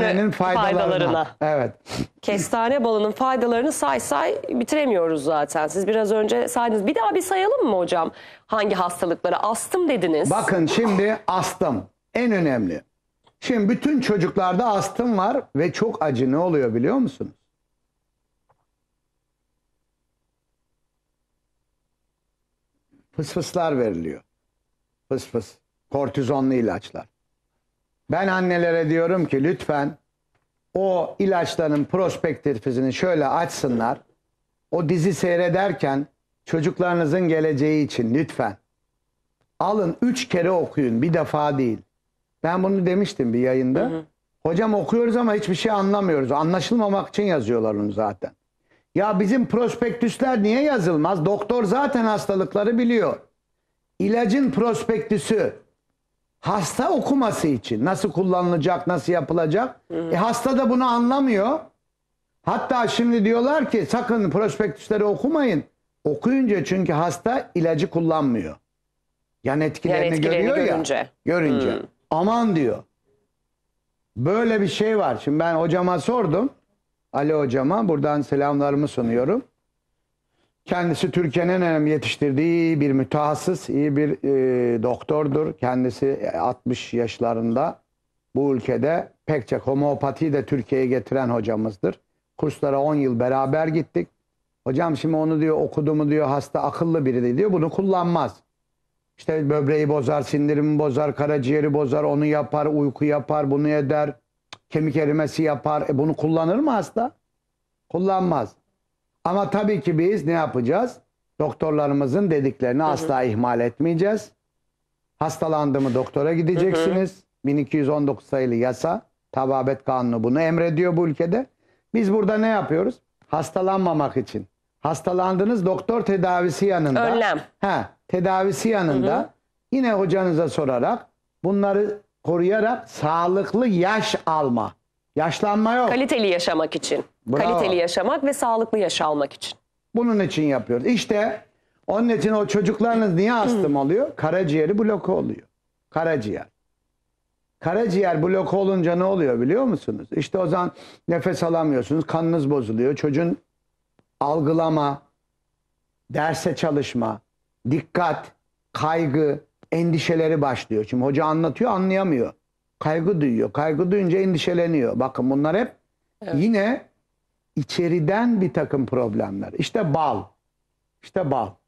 kestanenin faydalarına. Evet. Kestane balının faydalarını say bitiremiyoruz zaten. Siz biraz önce saydınız. Bir daha bir sayalım mı hocam? Hangi hastalıkları? Astım dediniz. Bakın şimdi astım en önemli. Şimdi bütün çocuklarda astım var ve çok acı. Ne oluyor biliyor musunuz? Fısfıslar veriliyor. Fıs. Kortizonlu ilaçlar. Ben annelere diyorum ki lütfen o ilaçların prospektifini şöyle açsınlar. O dizi seyrederken çocuklarınızın geleceği için lütfen. Alın 3 kere okuyun, bir defa değil. Ben bunu demiştim bir yayında. Hı hı. Hocam okuyoruz ama hiçbir şey anlamıyoruz. Anlaşılmamak için yazıyorlar onu zaten. Ya bizim prospektüsler niye yazılmaz? Doktor zaten hastalıkları biliyor. İlacın prospektüsü hasta okuması için nasıl kullanılacak, nasıl yapılacak? Hı hı. Hasta da bunu anlamıyor. Hatta şimdi diyorlar ki sakın prospektüsleri okumayın. Okuyunca çünkü hasta ilacı kullanmıyor. Yan etkilerini görüyor görünce. Ya. Görünce. Aman diyor. Böyle bir şey var. Şimdi ben hocama sordum. Ali hocama buradan selamlarımı sunuyorum. Kendisi Türkiye'nin en önemli yetiştirdiği iyi bir mütehassıs, iyi bir doktordur. Kendisi 60 yaşlarında bu ülkede pek çok homeopatiyi de Türkiye'ye getiren hocamızdır. Kurslara 10 yıl beraber gittik. Hocam şimdi onu diyor okudu mu diyor hasta akıllı biri diyor bunu kullanmaz. İşte böbreği bozar, sindirimi bozar, karaciğeri bozar, onu yapar, uyku yapar, bunu eder, kemik erimesi yapar. Bunu kullanır mı hasta? Kullanmaz. Ama tabii ki biz ne yapacağız? Doktorlarımızın dediklerini asla ihmal etmeyeceğiz. Hastalandı mı doktora gideceksiniz. 1219 sayılı yasa, Tababet Kanunu bunu emrediyor bu ülkede. Biz burada ne yapıyoruz? Hastalanmamak için. Hastalandınız doktor tedavisi yanında. Önlem. Tedavisi yanında yine hocanıza sorarak bunları koruyarak sağlıklı yaş alma. Yaşlanma yok. Kaliteli yaşamak için. Bravo. Kaliteli yaşamak ve sağlıklı yaş almak için. Bunun için yapıyoruz. İşte onun için o çocuklarınız niye astım oluyor? Karaciğeri bloke oluyor. Karaciğer. Karaciğer bloke olunca ne oluyor biliyor musunuz? İşte o zaman nefes alamıyorsunuz. Kanınız bozuluyor. Çocuğun algılama, derse çalışma, dikkat, kaygı, endişeleri başlıyor. Şimdi hoca anlatıyor anlayamıyor. Kaygı duyuyor. Kaygı duyunca endişeleniyor. Bakın bunlar hep yine içeriden bir takım problemler. İşte bal. İşte bal.